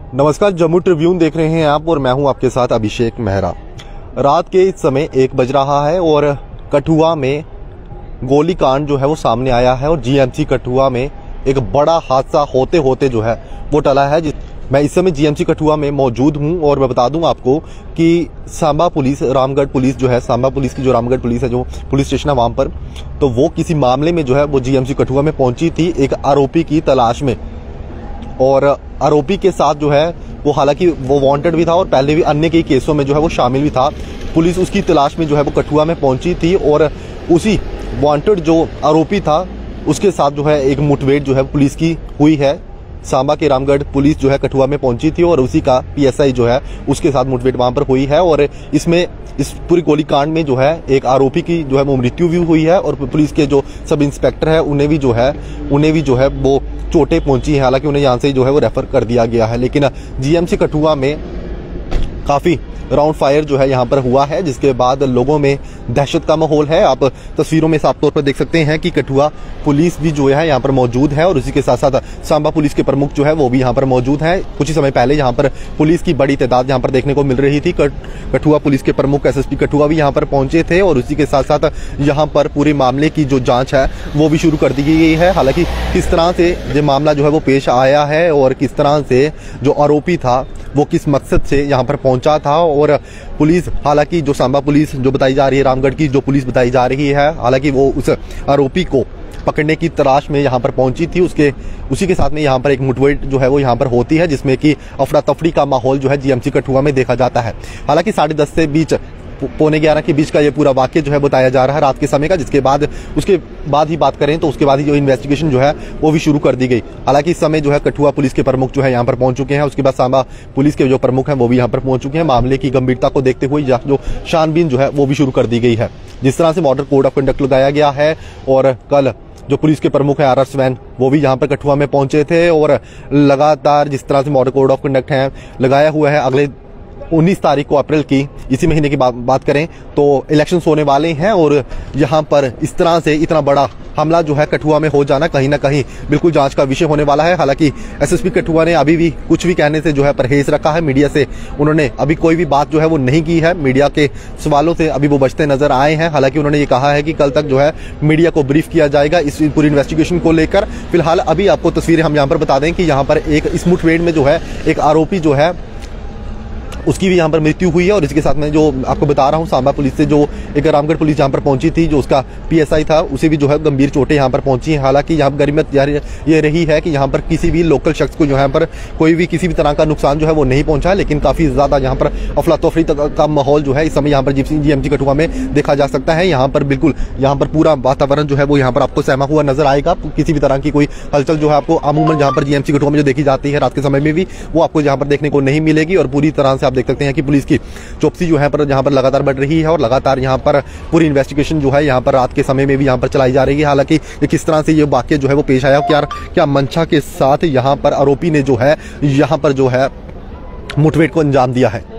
नमस्कार, जम्मू ट्रिब्यून देख रहे हैं आप और मैं हूं आपके साथ अभिषेक मेहरा। रात के इस समय 1 बज रहा है और कठुआ में गोलीकांड जो है वो सामने आया है और जीएमसी कठुआ में एक बड़ा हादसा होते होते जो है वो टला है। मैं इस समय जीएमसी कठुआ में मौजूद हूं और मैं बता दूं आपको कि सांबा पुलिस, रामगढ़ पुलिस जो है, सांबा पुलिस की जो रामगढ़ पुलिस है, जो पुलिस स्टेशन है वहां पर, तो वो किसी मामले में जो है वो जीएमसी कठुआ में पहुंची थी एक आरोपी की तलाश में। और आरोपी के साथ जो है वो, हालांकि वो वांटेड भी था और पहले भी अन्य कई केसों में जो है वो शामिल भी था। पुलिस उसकी तलाश में जो है वो कठुआ में पहुंची थी और उसी वांटेड जो आरोपी था उसके साथ जो है एक मुठभेड़ जो है पुलिस की हुई है। सांबा के रामगढ़ पुलिस जो है कठुआ में पहुंची थी और उसी का पीएसआई जो है उसके साथ मुठभेड़ वहां पर हुई है। और इसमें इस पूरी गोलीकांड में जो है एक आरोपी की जो है वो मृत्यु भी हुई है और पुलिस के जो सब इंस्पेक्टर है उन्हें भी जो है वो चोटें पहुंची है। हालांकि उन्हें यहाँ से जो है वो रेफर कर दिया गया है, लेकिन जीएमसी कठुआ में काफी राउंड फायर जो है यहाँ पर हुआ है, जिसके बाद लोगों में दहशत का माहौल है। आप तस्वीरों में साफ तौर पर देख सकते हैं कि कठुआ पुलिस भी जो है यहाँ पर मौजूद है और उसी के साथ साथ सांबा पुलिस के प्रमुख जो है वो भी यहाँ पर मौजूद हैं। कुछ ही समय पहले यहाँ पर पुलिस की बड़ी तादाद यहाँ पर देखने को मिल रही थी। कठुआ पुलिस के प्रमुख एसएसपी कठुआ भी यहाँ पर पहुंचे थे और उसी के साथ साथ यहाँ पर पूरे मामले की जो जाँच है वो भी शुरू कर दी गई है। हालांकि किस तरह से ये मामला जो है वो पेश आया है और किस तरह से जो आरोपी था वो किस मकसद से यहाँ पर पहुंचा था, और पुलिस, हालांकि जो सांबा पुलिस जो बताई जा रही है, रामगढ़ की जो पुलिस बताई जा रही है, हालांकि वो उस आरोपी को पकड़ने की तलाश में यहाँ पर पहुंची थी। उसी के साथ में यहाँ पर एक मुठभेड़ जो है वो यहाँ पर होती है, जिसमें कि अफरा तफरी का माहौल जो है जीएमसी कठुआ में देखा जाता है। हालांकि 10:30 से बीच 11:45 के बीच का ये पूरा वाक्य जो है बताया जा रहा है रात के समय का, जिसके बाद उसके बाद ही बात करें तो उसके बाद ही जो इन्वेस्टिगेशन जो है वो भी शुरू कर दी गई। हालांकि इस समय जो है कठुआ पुलिस के प्रमुख जो है यहाँ पर पहुंच चुके हैं, उसके बाद सांबा पुलिस के जो प्रमुख हैं वो भी यहाँ पर पहुंच चुके हैं। मामले की गंभीरता को देखते हुए जो छानबीन जो है वो भी शुरू कर दी गई है। जिस तरह से मॉडल कोड ऑफ कंडक्ट लगाया गया है और कल जो पुलिस के प्रमुख है RR स्वैन वो भी यहाँ पर कठुआ में पहुंचे थे और लगातार जिस तरह से मॉडल कोड ऑफ कंडक्ट है लगाया हुआ है, अगले 19 तारीख को अप्रैल की इसी महीने की बात करें तो इलेक्शंस होने वाले हैं और यहाँ पर इस तरह से इतना बड़ा हमला जो है कठुआ में हो जाना कहीं ना कहीं बिल्कुल जांच का विषय होने वाला है। हालांकि एसएसपी कठुआ ने अभी भी कुछ भी कहने से जो है परहेज रखा है। मीडिया से उन्होंने अभी कोई भी बात जो है वो नहीं की है। मीडिया के सवालों से अभी वो बचते नजर आए हैं। हालांकि उन्होंने ये कहा है कि कल तक जो है मीडिया को ब्रीफ किया जाएगा इस पूरी इन्वेस्टिगेशन को लेकर। फिलहाल अभी आपको तस्वीरें हम यहाँ पर बता दें कि यहाँ पर एक इस मुठभेड़ में जो है एक आरोपी जो है उसकी भी यहाँ पर मृत्यु हुई है। और इसके साथ में जो आपको बता रहा हूँ, सांबा पुलिस से जो एक रामगढ़ पुलिस यहाँ पर पहुंची थी, जो उसका पीएसआई था, उसे भी जो है गंभीर चोटें यहाँ पर पहुंची हैं। हालांकि यहाँ पर गरीमत ये रही है कि यहाँ पर किसी भी लोकल शख्स को जो यहाँ पर कोई भी किसी भी तरह का नुकसान जो है वो नहीं पहुंचा है, लेकिन काफी ज्यादा यहाँ पर अफरा तफरी का माहौल जो है इस समय यहाँ पर जीएमसी कठुआ में देखा जा सकता है। यहाँ पर बिल्कुल यहाँ पर पूरा वातावरण जो है वो यहाँ पर आपको सहमा हुआ नजर आएगा। किसी भी तरह की कोई हलचल जो है आपको अमूमन यहाँ पर जीएमसी कठुआ में जो देखी जाती है रात के समय में भी वो आपको यहाँ पर देखने को नहीं मिलेगी। और पूरी तरह से आप देख सकते हैं कि पुलिस की चौकसी जो है पर यहाँ पर लगातार बढ़ रही है और लगातार यहाँ पर पूरी इन्वेस्टिगेशन जो है यहाँ पर रात के समय में भी यहाँ पर चलाई जा रही है। हालांकि ये किस तरह से ये वाक्य जो है वो पेश आया, क्या मंशा के साथ यहाँ पर आरोपी ने जो है यहाँ पर जो है मुठभेड़ को अंजाम दिया है।